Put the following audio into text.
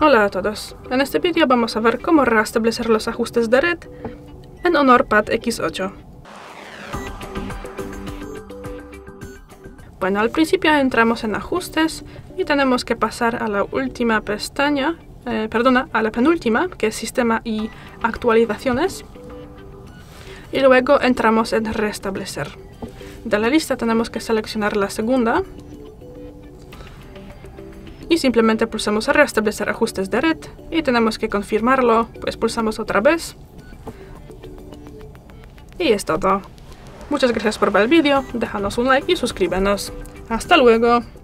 Hola a todos, en este vídeo vamos a ver cómo restablecer los ajustes de red en Honorpad X8. Bueno, al principio entramos en ajustes y tenemos que pasar a la última pestaña, a la penúltima, que es sistema y actualizaciones. Y luego entramos en restablecer. De la lista tenemos que seleccionar la segunda. Y simplemente pulsamos a restablecer ajustes de red y tenemos que confirmarlo, pues pulsamos otra vez. Y es todo. Muchas gracias por ver el vídeo, déjanos un like y suscríbenos. ¡Hasta luego!